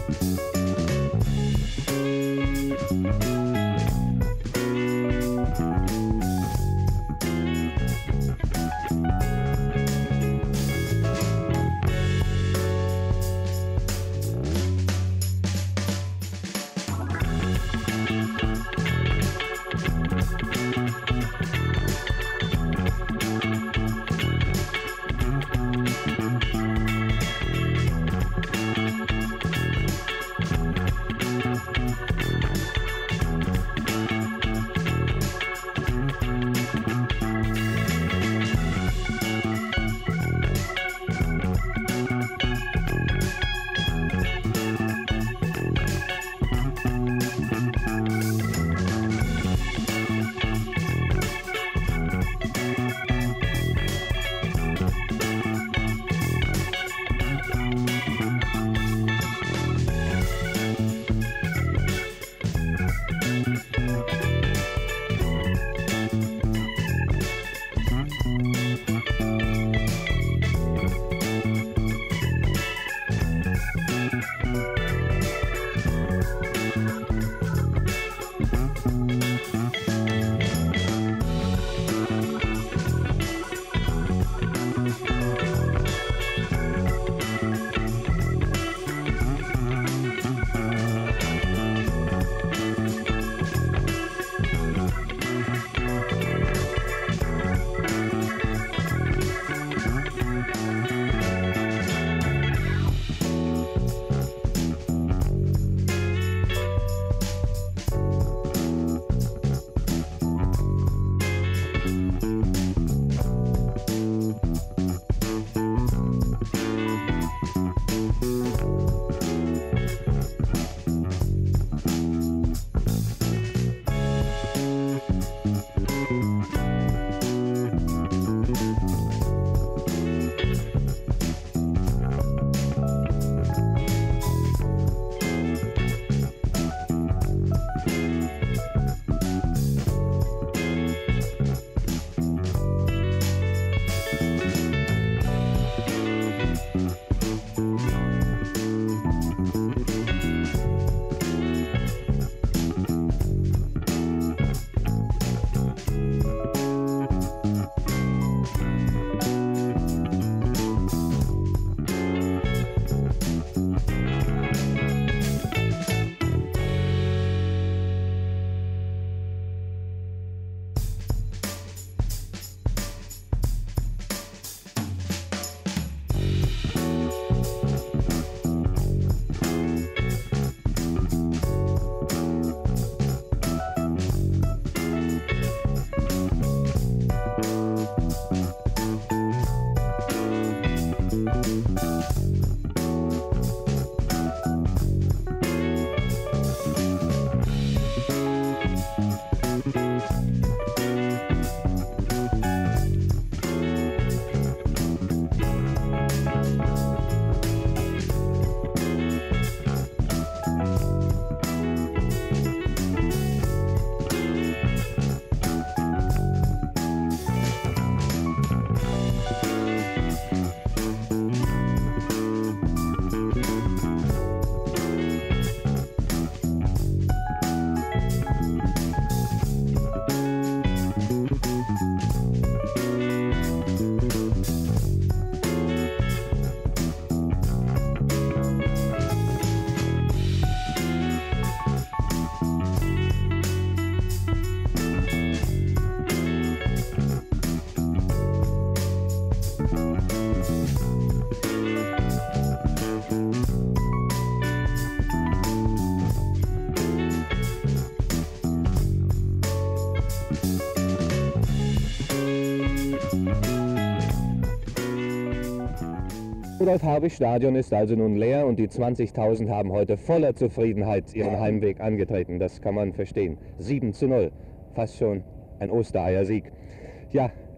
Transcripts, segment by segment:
Rudolf-Harbig-Stadion ist also nun leer und die 20.000 haben heute voller Zufriedenheit ihren Heimweg angetreten. Das kann man verstehen. 7:0, fast schon ein Ostereiersieg. Ja,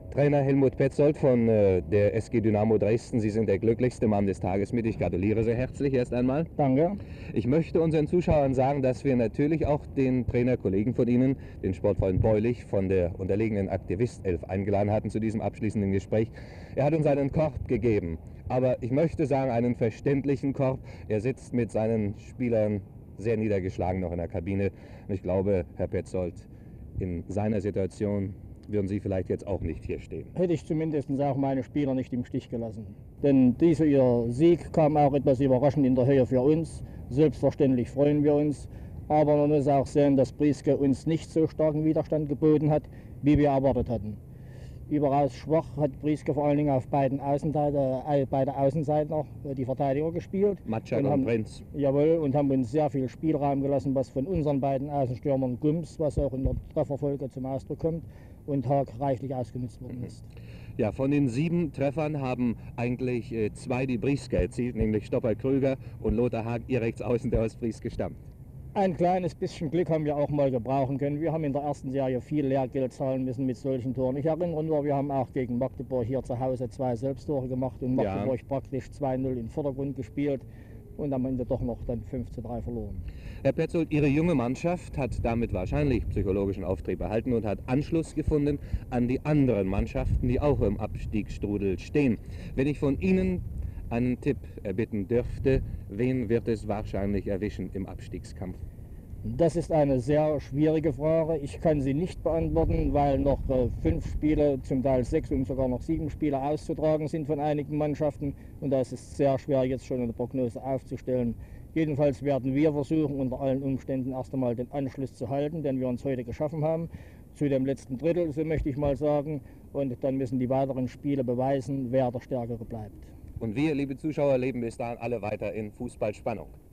Trainer Helmut Petzold von der SG Dynamo Dresden. Sie sind der glücklichste Mann des Tages mit. Ich gratuliere sehr herzlich erst einmal. Danke. Ich möchte unseren Zuschauern sagen, dass wir natürlich auch den Trainerkollegen von Ihnen, den Sportfreund Beulich von der unterlegenen Aktivist 11 eingeladen hatten zu diesem abschließenden Gespräch. Er hat uns einen Korb gegeben, aber ich möchte sagen, einen verständlichen Korb. Er sitzt mit seinen Spielern sehr niedergeschlagen noch in der Kabine. Und ich glaube, Herr Petzold, in seiner Situation würden Sie vielleicht jetzt auch nicht hier stehen. Hätte ich zumindest auch meine Spieler nicht im Stich gelassen. Denn dieser ihr Sieg kam auch etwas überraschend in der Höhe für uns. Selbstverständlich freuen wir uns. Aber man muss auch sehen, dass Brieske uns nicht so starken Widerstand geboten hat, wie wir erwartet hatten. Überaus schwach hat Brieske vor allen Dingen auf beide Außenseiten noch die Verteidiger gespielt. Matschak und Prinz. Jawohl, und haben uns sehr viel Spielraum gelassen, was von unseren beiden Außenstürmern Gums, was auch in der Trefferfolge zum Ausdruck kommt, und Haag reichlich ausgenutzt worden ist. Ja, von den 7 Treffern haben eigentlich 2 die Brieske erzielt, nämlich Stopper Krüger und Lothar Haag, ihr Rechtsaußen, der aus Brieske stammt. Ein kleines bisschen Glück haben wir auch mal gebrauchen können. Wir haben in der ersten Serie viel Lehrgeld zahlen müssen mit solchen Toren. Ich erinnere nur, wir haben auch gegen Magdeburg hier zu Hause 2 Selbsttore gemacht und Magdeburg praktisch 2-0 im Vordergrund gespielt und am Ende doch noch dann 5:3 verloren. Herr Petzold, Ihre junge Mannschaft hat damit wahrscheinlich psychologischen Auftrieb erhalten und hat Anschluss gefunden an die anderen Mannschaften, die auch im Abstiegsstrudel stehen. Wenn ich von Ihnen einen Tipp erbitten dürfte, wen wird es wahrscheinlich erwischen im Abstiegskampf? Das ist eine sehr schwierige Frage. Ich kann sie nicht beantworten, weil noch 5 Spiele, zum Teil 6 und sogar noch 7 Spiele auszutragen sind von einigen Mannschaften. Und da ist es sehr schwer, jetzt schon eine Prognose aufzustellen. Jedenfalls werden wir versuchen, unter allen Umständen erst einmal den Anschluss zu halten, den wir uns heute geschaffen haben, zu dem letzten Drittel, so möchte ich mal sagen. Und dann müssen die weiteren Spiele beweisen, wer der Stärkere bleibt. Und wir, liebe Zuschauer, leben bis dahin alle weiter in Fußballspannung.